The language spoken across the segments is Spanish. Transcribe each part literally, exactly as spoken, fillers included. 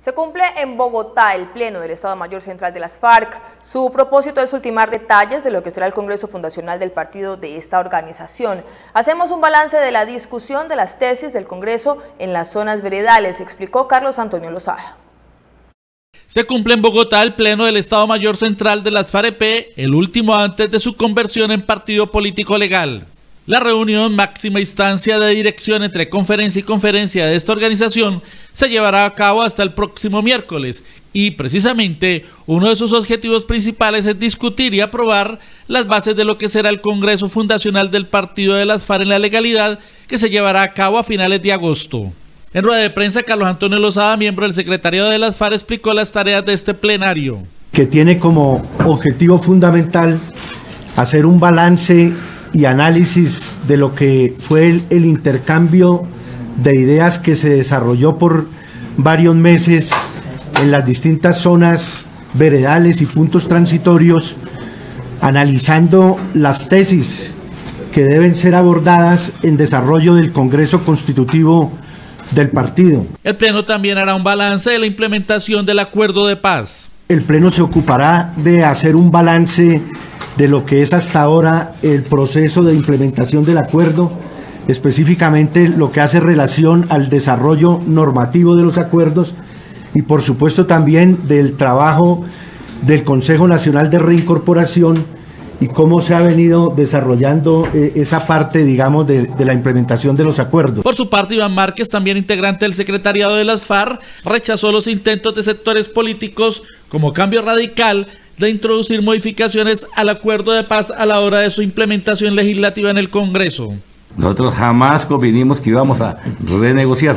Se cumple en Bogotá el pleno del Estado Mayor Central de las FARC. Su propósito es ultimar detalles de lo que será el Congreso Fundacional del partido de esta organización. Hacemos un balance de la discusión de las tesis del Congreso en las zonas veredales, explicó Carlos Antonio Lozada. Se cumple en Bogotá el pleno del Estado Mayor Central de las FAREP, el último antes de su conversión en partido político legal. La reunión, máxima instancia de dirección entre conferencia y conferencia de esta organización, se llevará a cabo hasta el próximo miércoles y precisamente uno de sus objetivos principales es discutir y aprobar las bases de lo que será el Congreso Fundacional del Partido de las FARC en la legalidad, que se llevará a cabo a finales de agosto. En rueda de prensa, Carlos Antonio Lozada, miembro del secretariado de las FARC, explicó las tareas de este plenario. Que tiene como objetivo fundamental hacer un balance y análisis de lo que fue el, el intercambio de ideas que se desarrolló por varios meses en las distintas zonas veredales y puntos transitorios, analizando las tesis que deben ser abordadas en desarrollo del Congreso Constitutivo del partido. El Pleno también hará un balance de la implementación del Acuerdo de Paz. El Pleno se ocupará de hacer un balance de lo que es hasta ahora el proceso de implementación del acuerdo, específicamente lo que hace relación al desarrollo normativo de los acuerdos y por supuesto también del trabajo del Consejo Nacional de Reincorporación y cómo se ha venido desarrollando eh, esa parte, digamos, de, de la implementación de los acuerdos. Por su parte, Iván Márquez, también integrante del secretariado de las FARC, rechazó los intentos de sectores políticos como Cambio Radical de introducir modificaciones al acuerdo de paz a la hora de su implementación legislativa en el Congreso. Nosotros jamás convinimos que íbamos a renegociar.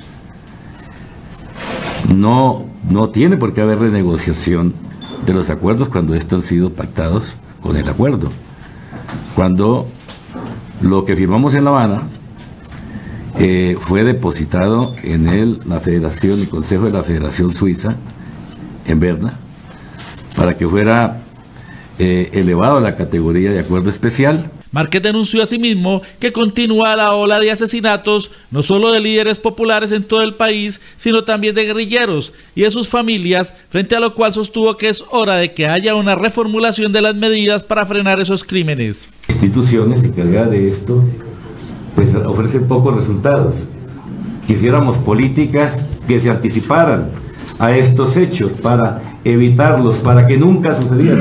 No, no tiene por qué haber renegociación de los acuerdos cuando estos han sido pactados con el acuerdo. Cuando lo que firmamos en La Habana eh, fue depositado en el, la Federación, el Consejo de la Federación Suiza, en Berna, para que fuera eh, elevado a la categoría de acuerdo especial. Márquez denunció asimismo que continúa la ola de asesinatos, no solo de líderes populares en todo el país, sino también de guerrilleros y de sus familias, frente a lo cual sostuvo que es hora de que haya una reformulación de las medidas para frenar esos crímenes. Instituciones encargadas de esto, pues ofrecen pocos resultados. Quisiéramos políticas que se anticiparan a estos hechos para evitarlos, para que nunca sucedieran.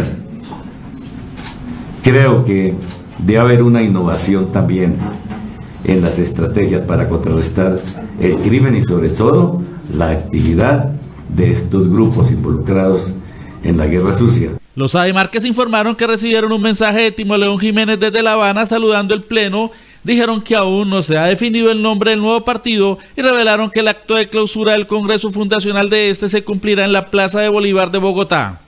Creo que debe haber una innovación también en las estrategias para contrarrestar el crimen y sobre todo la actividad de estos grupos involucrados en la guerra sucia. Lozada y Márquez informaron que recibieron un mensaje de Timo León Jiménez desde La Habana saludando el pleno. Dijeron que aún no se ha definido el nombre del nuevo partido y revelaron que el acto de clausura del Congreso Fundacional de este se cumplirá en la Plaza de Bolívar de Bogotá.